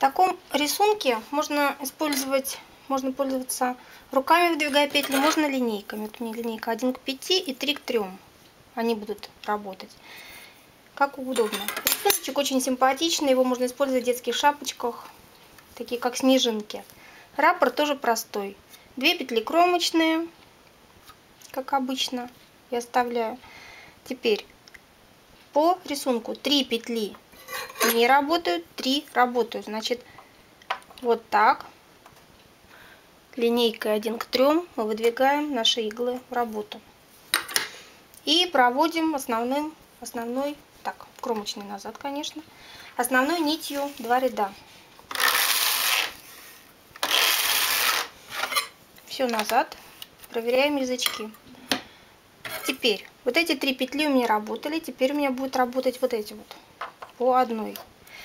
таком рисунке можно пользоваться руками, выдвигая петли, можно линейками. Вот у меня линейка 1 к 5 и 3 к 3. Они будут работать как удобно. Рисуночек очень симпатичный, его можно использовать в детских шапочках, такие как снежинки. Раппорт тоже простой. 2 петли кромочные, как обычно, я оставляю. Теперь по рисунку 3 петли не работают, 3 работают. Значит, вот так линейкой 1 к 3 мы выдвигаем наши иглы в работу. И проводим основной, так, кромочный назад, конечно, основной нитью 2 ряда. Все назад, проверяем язычки. Теперь вот эти 3 петли у меня работали, теперь у меня будут работать вот эти вот по одной.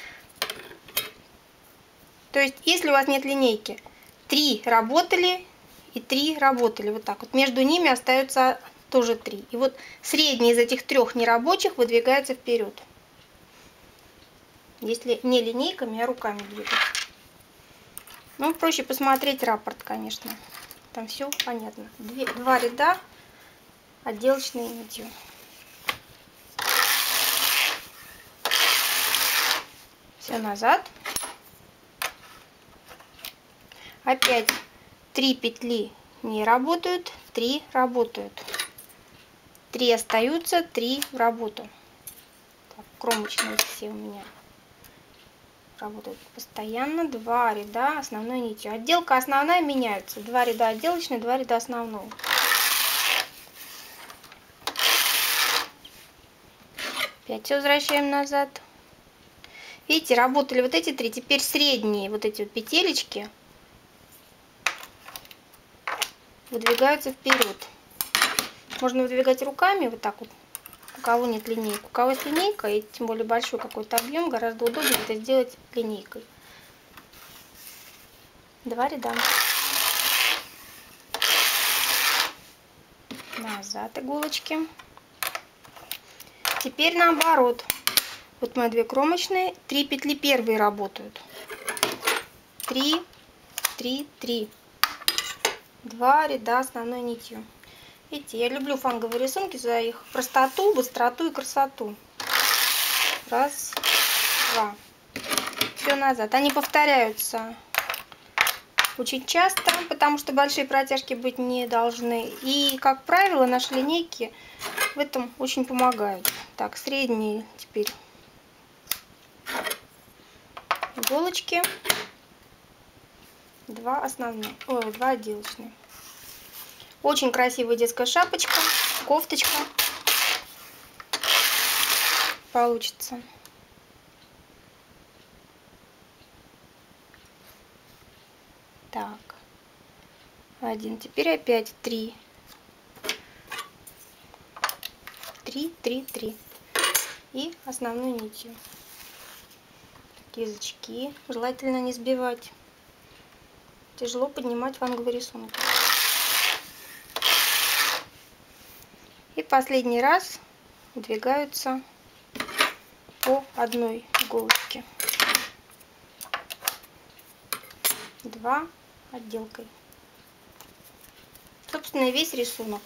То есть, если у вас нет линейки, 3 работали и 3 работали, вот так вот. Между ними остается тоже 3. И вот средний из этих 3 нерабочих выдвигается вперед. Если не линейками, а руками двигать. Ну, проще посмотреть раппорт, конечно. Там все понятно. 2 ряда отделочной нитью. Все назад. Опять 3 петли не работают, 3 работают. 3 остаются, 3 в работу. Так, кромочные все у меня работают постоянно. 2 ряда основной нитью. Отделка основная меняется. 2 ряда отделочной, 2 ряда основной. Опять все возвращаем назад. Видите, работали вот эти 3. Теперь средние вот эти вот петелечки выдвигаются вперед. Можно выдвигать руками, вот так вот, у кого нет линейки. У кого есть линейка, и тем более большой какой-то объем, гораздо удобнее это сделать линейкой. 2 ряда. Назад иголочки. Теперь наоборот. Вот мои 2 кромочные, 3 петли первые работают. 3, 3, 3. 2 ряда основной нитью. Видите, я люблю фанговые рисунки за их простоту, быстроту и красоту. Раз, 2. Все назад. Они повторяются очень часто, потому что большие протяжки быть не должны. И, как правило, наши линейки в этом очень помогают. Так, средние теперь иголочки. 2 основные, 2 отделочные. Очень красивая детская шапочка, кофточка получится. Так, 1. Теперь опять 3. 3, 3, 3. И основной нитью. Язычки желательно не сбивать. Тяжело поднимать фанговый рисунок. И последний раз выдвигаются по одной иголочке. 2 отделкой. Собственно, и весь рисунок.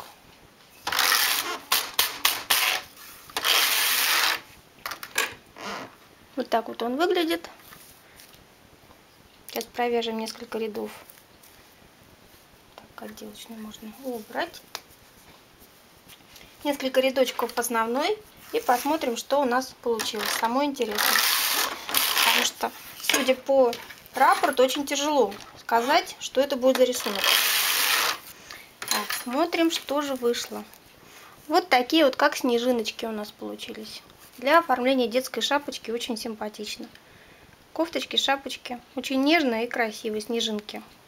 Вот так вот он выглядит. Сейчас провяжем несколько рядов. Так, отделочную можно убрать. Несколько рядочков основной и посмотрим, что у нас получилось. Самое интересное. Потому что, судя по раппорту, очень тяжело сказать, что это будет за рисунок. Так, смотрим, что же вышло. Вот такие вот, как снежиночки у нас получились. Для оформления детской шапочки очень симпатично. Кофточки, шапочки. Очень нежные и красивые снежинки.